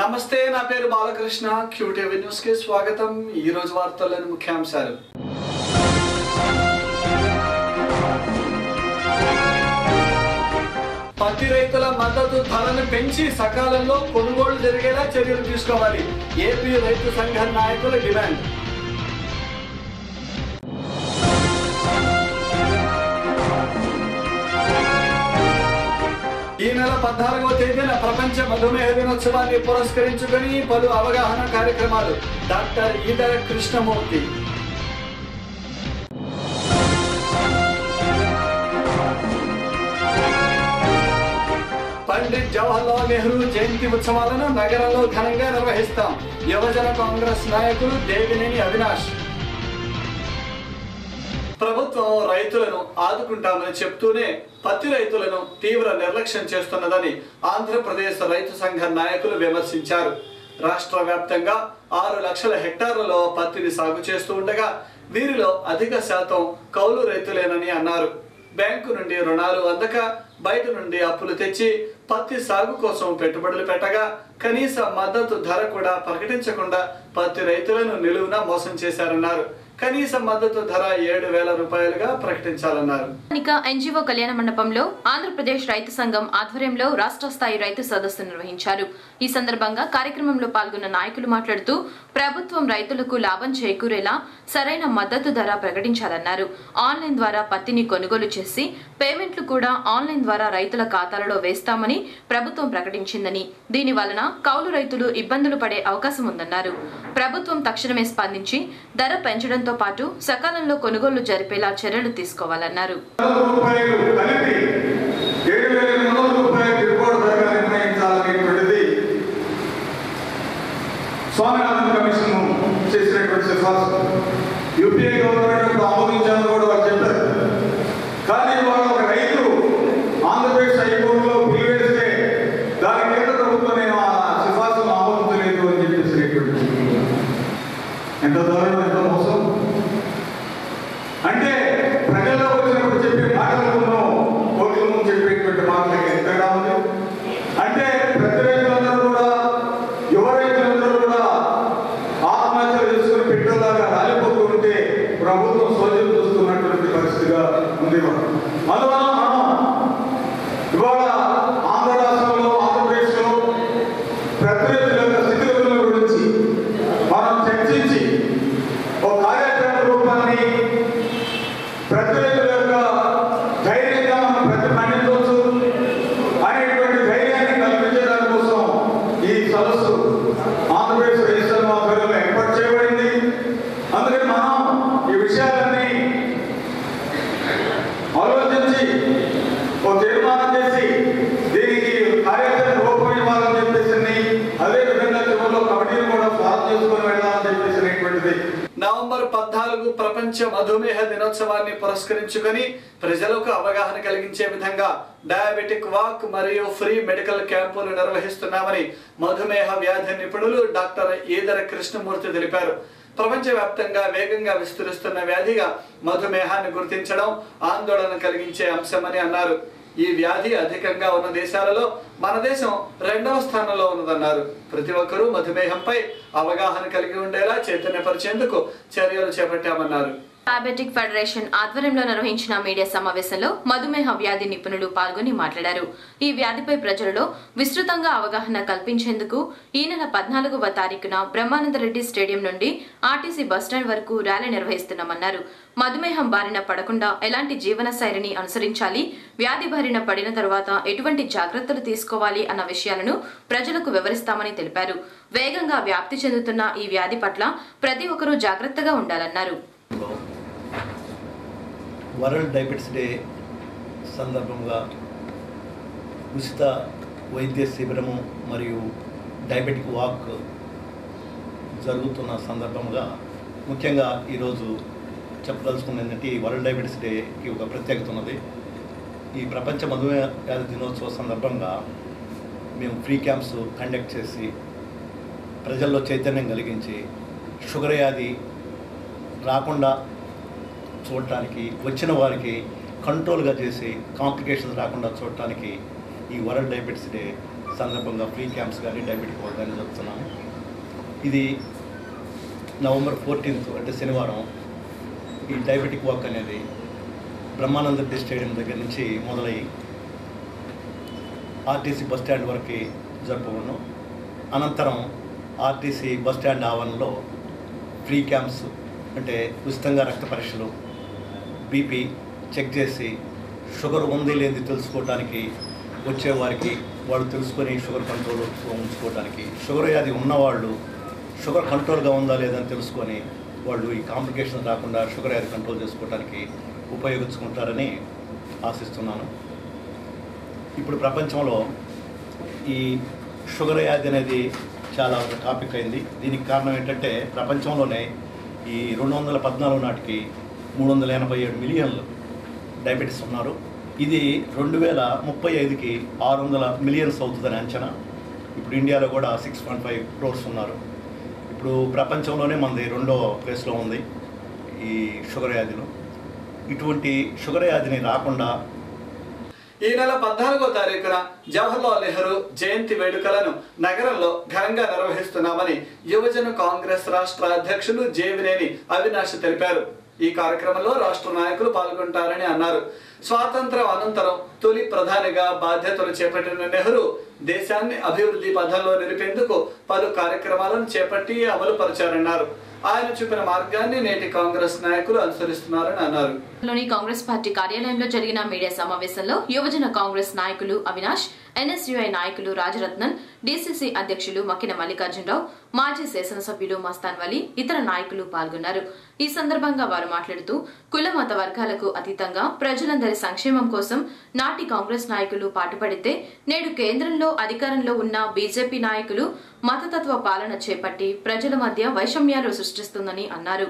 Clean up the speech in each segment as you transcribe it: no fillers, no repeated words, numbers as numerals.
నమస్తే, నా పేరు బాలకృష్ణ. క్యూటీవీ న్యూస్ కి స్వాగతం. ఈ రోజు వార్తల్లోని ముఖ్యాంశాలు. పత్తి రైతుల మద్దతు ధరను పెంచి సకాలంలో కొనుగోలు జరిగేలా చర్యలు తీసుకోవాలి. ఏపీ రైతు సంఘ నాయకుల డిమాండ్. ఈ నెల 14వ తేదీన ప్రపంచ మధుమేహ దినోత్సవాన్ని పురస్కరించుకుని పలు అవగాహన కార్యక్రమాలు. డాక్టర్ ఈదర కృష్ణమూర్తి. పండిట్ జవహర్లాల్ నెహ్రూ జయంతి ఉత్సవాలను నగరంలో ఘనంగా నిర్వహిస్తాం. యువజన కాంగ్రెస్ నాయకులు దేవినేని అవినాష్. ప్రభుత్వం రైతులను ఆదుకుంటామని చెప్తూనే పత్తి రైతులను తీవ్ర నిర్లక్ష్యం చేస్తున్నదని ఆంధ్రప్రదేశ్ రైతు సంఘ నాయకులు విమర్శించారు. రాష్ట్ర వ్యాప్తంగా 6 లక్షల హెక్టార్లలో పత్తిని సాగు చేస్తూ ఉండగా వీరిలో అధిక శాతం కౌలు రైతులేనని అన్నారు. బ్యాంకు నుండి రుణాలు అందక బయట నుండి అప్పులు తెచ్చి పత్తి సాగు కోసం పెట్టుబడులు పెట్టగా కనీస మద్దతు ధర కూడా ప్రకటించకుండా పత్తి రైతులను నిలువున మోసం చేశారన్నారు. కనీస మద్దతు ధర 7,000 రూపాయలుగా ప్రకటించాలన్నారు. ఎన్జీఓ కళ్యాణ మండపంలో ఆంధ్రప్రదేశ్ రైతు సంఘం ఆధ్వర్యంలో రాష్ట్ర స్థాయి రైతు సదస్సు నిర్వహించారు. ఈ సందర్భంగా కార్యక్రమంలో పాల్గొన్న నాయకులు మాట్లాడుతూ ప్రభుత్వం రైతులకు లాభం చేకూరేలా సరైన మద్దతు ధర ప్రకటించాలన్నారు. ఆన్లైన్ ద్వారా పత్తిని కొనుగోలు చేసి పేమెంట్లు కూడా ఆన్లైన్ ద్వారా రైతుల ఖాతాలలో వేస్తామని ప్రభుత్వం ప్రకటించిందని, దీని వలన కౌలు రైతులు ఇబ్బందులు పడే అవకాశం ఉందన్నారు. ప్రభుత్వం తక్షణమే స్పందించి ధర పెంచడంతో పాటు సకాలంలో కొనుగోలు జరిపేలా చర్యలు తీసుకోవాలన్నారు. ఎంత దారుణం, ఎంత మోసం అంటే ప్రజల్లో వచ్చినప్పుడు చెప్పే మాటలను కోట్ల ముందు చెప్పేటువంటి మాటలకి ఎంతగా ఉంది అంటే ప్రతి రైతులందరూ కూడా, యువ రైతులందరూ కూడా ఆత్మహత్యలు చేసుకుని పెట్టేలాగా రాలిపోతూ ఉంటే ప్రభుత్వం సోదరులు చూస్తున్నటువంటి పరిస్థితిగా ఉంది. అందువల్ల మనం ఇవాళ ఆంధ్ర రాష్ట్రంలో, ఆంధ్రప్రదేశ్లో ప్రతి రైతుల యొక్క స్థితిగతుల గురించి మనం చర్చించి ఒక కార్యాచరణ రూపాన్ని ప్రతి రైతుల యొక్క ధైర్యంగా మనం ప్రతిపాదించవచ్చు అనేటువంటి ధైర్యాన్ని కల్పించే దానికోసం ఈ సదస్సు ఆంధ్రప్రదేశ్ రైతు సంఘం ఆధ్వర్యంలో ఏర్పాటు చేయబడింది. అందుకని మనం ఈ విషయాలన్నీ ఆలోచించి ఒక తీర్మానం చేసి దీనికి కార్యాచరణ రూపం ఇవ్వాలని చెప్పేసి, అదేవిధంగా చివరిలో కమిటీని కూడా ఫామ్ చేసుకుని వెళ్ళాలని చెప్పేసినటువంటిది. నవంబర్ 14 ప్రపంచ మధుమేహ దినోత్సవాన్ని పురస్కరించుకొని ప్రజలకు అవగాహన కలిగించే విధంగా డయాబెటిక్ వాక్ మరియు ఫ్రీ మెడికల్ క్యాంపులు నిర్వహిస్తున్నామని మధుమేహ వ్యాధి నిపుణులు డాక్టర్ ఈదర కృష్ణమూర్తి తెలిపారు. ప్రపంచవ్యాప్తంగా వేగంగా విస్తరిస్తున్న వ్యాధిగా మధుమేహాన్ని గుర్తించడం ఆందోళన కలిగించే అంశమని అన్నారు. ఈ వ్యాధి అధికంగా ఉన్న దేశాలలో మన దేశం 2వ స్థానంలో ఉన్నదన్నారు. ప్రతి ఒక్కరూ మధుమేహంపై అవగాహన కలిగి ఉండేలా చైతన్యపరిచేందుకు చర్యలు చేపట్టామన్నారు. డయాబెటిక్ ఫెడరేషన్ ఆధ్వర్యంలో నిర్వహించిన మీడియా సమావేశంలో మధుమేహ వ్యాధి నిపుణులు పాల్గొని మాట్లాడారు. ఈ వ్యాధిపై ప్రజలలో విస్తృతంగా అవగాహన కల్పించేందుకు ఈ నెల 14వ తారీఖున బ్రహ్మానందరెడ్డి స్టేడియం నుండి ఆర్టీసీ బస్టాండ్ వరకు ర్యాలీ నిర్వహిస్తున్నామన్నారు. మధుమేహం బారిన పడకుండా ఎలాంటి జీవన శైలిని అనుసరించాలి, వ్యాధి బారిన పడిన తర్వాత ఎటువంటి జాగ్రత్తలు తీసుకోవాలి అన్న విషయాలను ప్రజలకు వివరిస్తామని తెలిపారు. వేగంగా వ్యాప్తి చెందుతున్న ఈ వ్యాధి పట్ల ప్రతి ఒక్కరూ జాగ్రత్తగా ఉండాలన్నారు. వరల్డ్ డయాబెటిస్ డే సందర్భంగా ఉచిత వైద్య శిబిరము మరియు డయాబెటిక్ వాక్ జరుగుతున్న సందర్భంగా ముఖ్యంగా ఈరోజు చెప్పదలుచుకున్నది ఏంటంటే, ఈ వరల్డ్ డయాబెటిస్ డేకి ఒక ప్రత్యేకత ఉన్నది. ఈ ప్రపంచ మధుమేహ వ్యాధి దినోత్సవ సందర్భంగా మేము ఫ్రీ క్యాంప్స్ కండక్ట్ చేసి ప్రజల్లో చైతన్యం కలిగించి షుగర్ వ్యాధి రాకుండా చూడటానికి, వచ్చిన వారికి కంట్రోల్గా చేసి కాంప్లికేషన్స్ రాకుండా చూడటానికి ఈ వరల్డ్ డయాబెటిస్ డే సందర్భంగా ఫ్రీ క్యాంప్స్ కానీ డయాబెటిక్ వాక్ కానీ జరుపుతున్నాము. ఇది నవంబర్ 14th అంటే శనివారం ఈ డయాబెటిక్ వాక్ అనేది బ్రహ్మానంద రెడ్డి స్టేడియం దగ్గర నుంచి మొదలై ఆర్టీసీ బస్ స్టాండ్ వరకు జరుపుకున్నాం. అనంతరం ఆర్టీసీ బస్ స్టాండ్ ఆవరణలో ఫ్రీ క్యాంప్స్ అంటే ఉచితంగా రక్త పరీక్షలు, బీపీ చెక్ చేసి షుగర్ ఉంది లేనిది తెలుసుకోవడానికి వచ్చేవారికి వాళ్ళు తెలుసుకొని షుగర్ కంట్రోల్ ఉంచుకోవడానికి, షుగర్ వ్యాధి ఉన్నవాళ్ళు షుగర్ కంట్రోల్గా ఉందా లేదని తెలుసుకొని వాళ్ళు ఈ కాంప్లికేషన్ రాకుండా షుగర్ వ్యాధి కంట్రోల్ చేసుకోవడానికి ఉపయోగించుకుంటారని ఆశిస్తున్నాను. ఇప్పుడు ప్రపంచంలో ఈ షుగర్ వ్యాధి అనేది చాలా ఒక టాపిక్ అయింది. దీనికి కారణం ఏంటంటే ప్రపంచంలోనే ఈ 2014 నాటికి 387 మిలియన్లు డయాబెటీస్ ఉన్నారు. ఇది 2035కి 600 మిలియన్స్ అవుతుందని అంచనా. ఇప్పుడు ఇండియాలో కూడా 6.5 crores ఉన్నారు. ఇప్పుడు ప్రపంచంలోనే మనది 2వ ప్లేస్లో ఉంది ఈ షుగర్ వ్యాధిలో. ఇటువంటి షుగర్ వ్యాధిని రాకుండా ఈ నెల 14వ తారీఖున జవహర్లాల్ నెహ్రూ జయంతి వేడుకలను నగరంలో ఘనంగా నిర్వహిస్తున్నామని యువజన కాంగ్రెస్ రాష్ట్ర అధ్యక్షులు జేవినేని అవినాష్ తెలిపారు. ఈ కార్యక్రమంలో రాష్ట్ర నాయకులు పాల్గొంటారని అన్నారు. స్వాతంత్ర్యం అనంతరం తొలి ప్రధానిగా బాధ్యతలు చేపట్టిన నెహ్రూ దేశాన్ని అభివృద్ధి పథంలో నిలిపేందుకు పలు కార్యక్రమాలను చేపట్టి అమలు పరిచారన్నారు. ఆయన చూపిన మార్గాన్ని నేటి కాంగ్రెస్ నాయకులు అనుసరిస్తున్నారని అన్నారు. కాంగ్రెస్ పార్టీ కార్యాలయంలో జరిగిన మీడియా సమావేశంలో యువజన కాంగ్రెస్ నాయకులు అవినాష్, ఎన్ఎస్యుఐ నాయకులు రాజరత్నన్, డీసీసీ అధ్యక్షులు మక్కిన మల్లికార్జునరావు, మాజీ శాసనసభ్యులు మస్తాన్ వలి, ఇతర నాయకులు పాల్గొన్నారు. ఈ సందర్భంగా వారు మాట్లాడుతూ కుల మత వర్గాలకు అతీతంగా ప్రజలందరి సంక్షేమం కోసం నాటి కాంగ్రెస్ నాయకులు పాటుపడితే నేడు కేంద్రంలో అధికారంలో ఉన్న బీజేపీ నాయకులు మతతత్వ పాలన చేపట్టి ప్రజల మధ్య వైషమ్యాలు సృష్టిస్తుందని అన్నారు.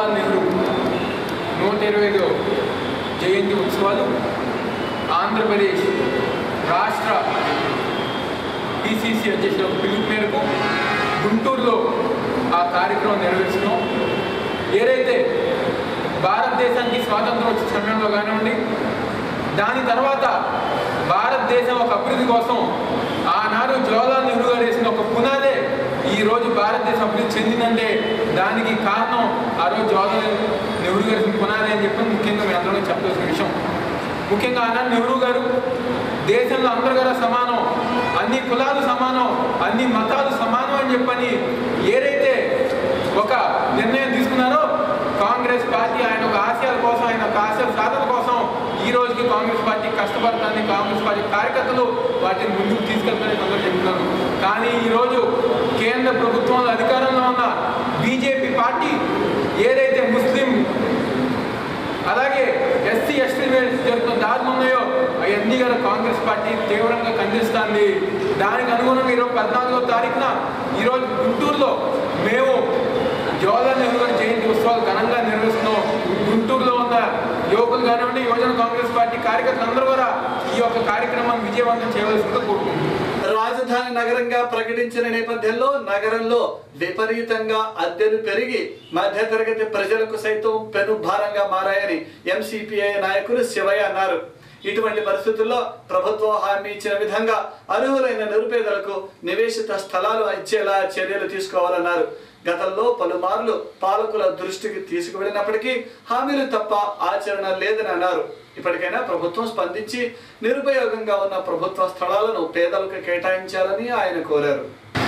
125 జయంతి ఉత్సవాలు ఆంధ్రప్రదేశ్ రాష్ట్ర పిసిసి అధ్యక్షుల పిలుపు మేరకు గుంటూరులో ఆ కార్యక్రమం నిర్వహిస్తున్నాం. ఏదైతే భారతదేశానికి స్వాతంత్రం వచ్చే సమయంలో కానివ్వండి, దాని తర్వాత భారతదేశం ఒక అభివృద్ధి కోసం ఆనాడు జవహర్లాల్ నెహ్రూ గారు వేసిన ఒక పునాదే ఈరోజు భారతదేశం అభివృద్ధి చెందిందంటే దానికి కారణం ఆ రోజు జవహర్లాల్ నెహ్రూ గారి పునాదే అని చెప్పి ముఖ్యంగా మీ అందరూ చెప్పవలసిన విషయం. ముఖ్యంగా ఆనాడు నెహ్రూ గారు దేశంలో అందరూ కూడా సమానం, అన్ని కులాలు సమానం, అన్ని మతాలు సమానం అని చెప్పని ఏదైతే ఒక నిర్ణయం తీసుకున్నారో కాంగ్రెస్ పార్టీ ఆయన ఒక ఆశయాల కోసం, ఆయన ఒక ఆశయాల సాధన కోసం ఈ రోజుకి కాంగ్రెస్ పార్టీ కష్టపడుతుంది. కాంగ్రెస్ పార్టీ కార్యకర్తలు వాటిని ముందుకు తీసుకెళ్తారని అందరూ చెప్తున్నారు. కానీ ఈరోజు కేంద్ర ప్రభుత్వంలో అధికారంలో ఉన్న బీజేపీ పార్టీ ఏదైతే ముస్లిం అలాగే ఎస్సీ ఎస్టీ జరుగుతున్న దాడులు ఉన్నాయో అవన్నీ కూడా కాంగ్రెస్ పార్టీ తీవ్రంగా ఖండిస్తుంది. దానికి అనుగుణంగా ఈరోజు 14వ తారీఖున ఈరోజు గుంటూరులో మేము జవహర్లాల్ నెహ్రూ గారి జయంతి ఉత్సవాలు ఘనంగా నిర్వహిస్తున్నాం. గుంటూరులో ఉన్న యువకులు కానివ్వండి, యువజన కాంగ్రెస్ పార్టీ కార్యకర్తలందరూ కూడా ఈ యొక్క కార్యక్రమాన్ని విజయవంతం చేయవలసిందిగా కోరుకుంటున్నాం. రాజధాని నగరంగా ప్రకటించిన నేపథ్యంలో నగరంలో విపరీతంగా అద్దెలు పెరిగి మధ్యతరగతి ప్రజలకు సైతం పెను భారంగా మారాయని ఎంసీపీఐ నాయకులు శివయ్య అన్నారు. ఇటువంటి పరిస్థితుల్లో ప్రభుత్వం హామీ ఇచ్చిన విధంగా అర్హులైన నిరుపేదలకు నివేశిత స్థలాలు ఇచ్చేలా చర్యలు తీసుకోవాలన్నారు. గతంలో పలుమార్లు పాలకుల దృష్టికి తీసుకువెళ్ళినప్పటికీ హామీలు తప్ప ఆచరణ లేదని అన్నారు. ఇప్పటికైనా ప్రభుత్వం స్పందించి నిరుపయోగంగా ఉన్న ప్రభుత్వ స్థలాలను పేదలకు కేటాయించాలని ఆయన కోరారు.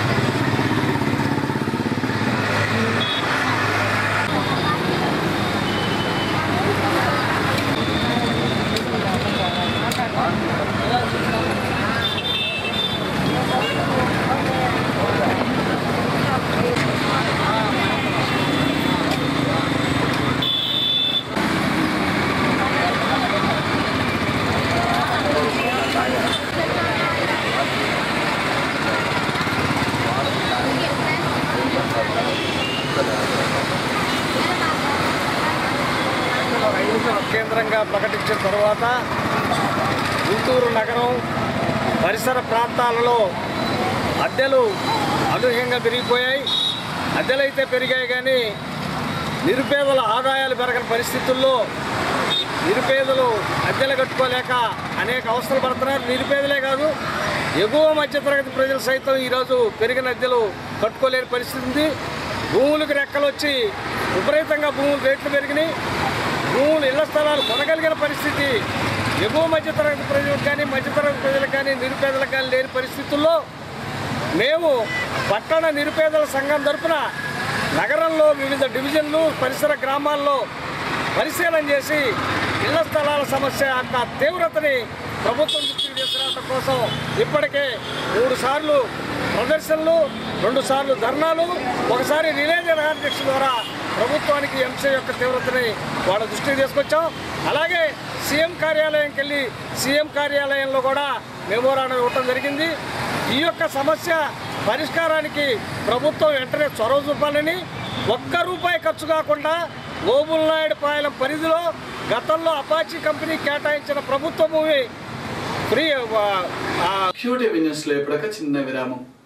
కేంద్రంగా ప్రకటించిన తర్వాత గుంటూరు నగరం పరిసర ప్రాంతాలలో అద్దెలు అనూహ్యంగా పెరిగిపోయాయి. అద్దెలైతే పెరిగాయి కానీ నిరుపేదల ఆదాయాలు పెరగని పరిస్థితుల్లో నిరుపేదలు అద్దెలు కట్టుకోలేక అనేక అవస్థలు పడుతున్నారు. నిరుపేదలే కాదు, ఎగువ మధ్యతరగతి ప్రజలు సైతం ఈరోజు పెరిగిన అద్దెలు కట్టుకోలేని పరిస్థితి ఉంది. భూములకు రెక్కలు వచ్చి విపరీతంగా భూములు రేట్లు పెరిగినాయి. భూములు ఇళ్ల స్థలాలు కొనగలిగిన పరిస్థితి ఎగువ మధ్యతరగతి ప్రజలకు కానీ మధ్యతరగతి ప్రజలకు కానీ నిరుపేదలకు కానీ లేని పరిస్థితుల్లో మేము పట్టణ నిరుపేదల సంఘం తరఫున నగరంలో వివిధ డివిజన్లు పరిసర గ్రామాల్లో పరిశీలన చేసి ఇళ్ల స్థలాల సమస్య యొక్క తీవ్రతని ప్రభుత్వం దృష్టికి తీసుకురావడం కోసం ఇప్పటికే 3 సార్లు ప్రదర్శనలు, 2 సార్లు ధర్నాలు, ఒకసారి రిలే దీక్ష ద్వారా ప్రభుత్వానికి ఈ అంశం యొక్క తీవ్రతని వాళ్ళ దృష్టికి తీసుకొచ్చాం. అలాగే సీఎం కార్యాలయంకి వెళ్ళి సీఎం కార్యాలయంలో కూడా మెమోరాండం ఇవ్వటం జరిగింది. ఈ యొక్క సమస్య పరిష్కారానికి ప్రభుత్వం వెంటనే చొరవ చూపాలని, ₹1 ఖర్చు కాకుండా ఓబుల్నాయుడుపాలెం పరిధిలో గతంలో అపాచీ కంపెనీ కేటాయించిన ప్రభుత్వ భూమి ఫ్రీ క్యూటీవీ న్యూస్లో ఇప్పటిక చిన్న విరామం.